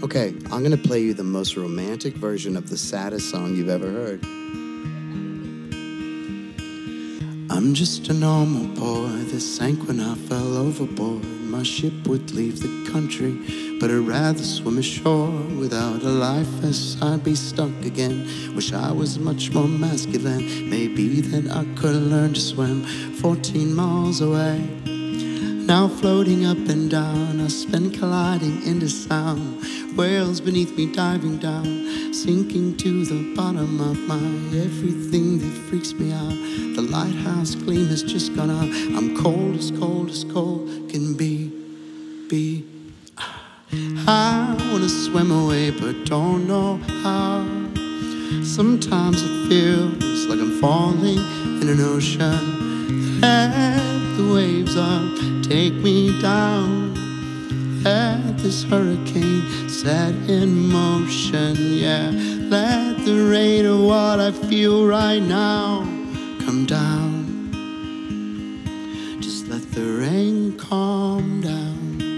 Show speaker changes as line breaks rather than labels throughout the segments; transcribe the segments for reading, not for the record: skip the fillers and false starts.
Okay, I'm gonna play you the most romantic version of the saddest song you've ever heard. I'm just a normal boy that sank when I fell overboard. My ship would leave the country, but I'd rather swim ashore. Without a life vest, I'd be stuck again. Wish I was much more masculine. Maybe then I could learn to swim 14 miles away. Now floating up and down, I spend colliding into sound. Whales beneath me diving down, sinking to the bottom of my everything that freaks me out. The lighthouse gleam has just gone out. I'm cold as cold can be. I wanna swim away but don't know how. Sometimes it feels like I'm falling in an ocean. Let the waves up, take me down. Let this hurricane set in motion, yeah. Let the rain of what I feel right now come down. Just let the rain calm down.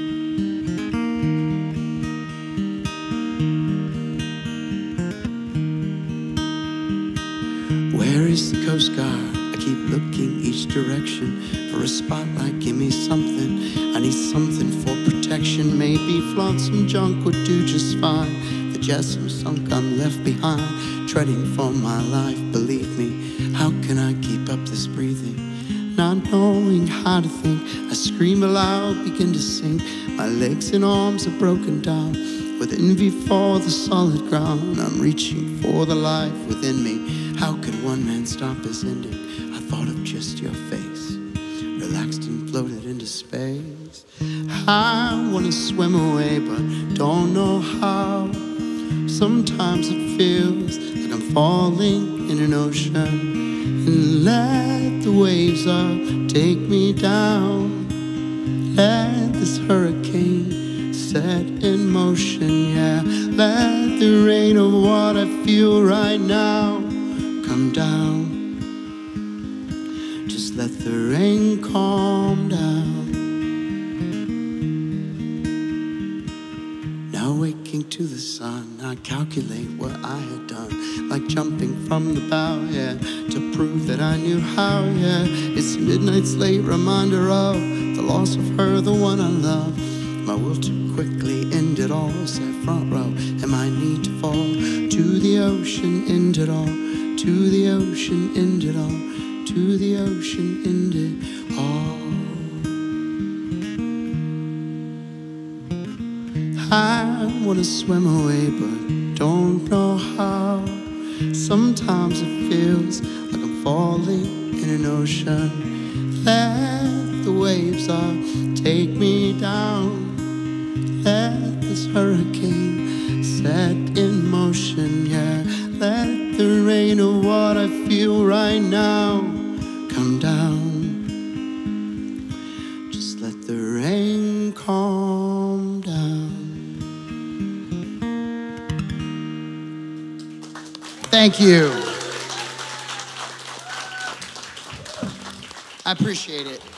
Where is the Coast Guard? I keep looking each direction for a spotlight. Give me something, I need something for protection. Maybe flotsam junk would do just fine. The jetsam sunk, I'm left behind, treading for my life. Believe me, how can I keep up this breathing? Not knowing how to think, I scream aloud, begin to sink. My legs and arms are broken down, with envy for the solid ground. I'm reaching for the life within me. How could one man stop his ending? I thought of just your face, relaxed and floated into space. I wanna swim away but don't know how. Sometimes it feels like I'm falling in an ocean. And let the waves up, take me down. Let this hurricane set in motion, yeah. Let the rain of what I feel right now come down. Just let the rain calm down. Now waking to the sun, I calculate what I had done, like jumping from the bow, yeah, to prove that I knew how, yeah. It's midnight's late reminder of the loss of her, the one I love. My will to quickly end it all, sat front row, and my need to fall to the ocean, end it all. To the ocean, end it all. To the ocean, end it all. I wanna swim away but don't know how. Sometimes it feels like I'm falling in an ocean. Let the waves up, take me down. Let this hurricane set in motion, yeah. Let the rain of what I feel right now come down. Just let the rain calm down. Thank you. I appreciate it.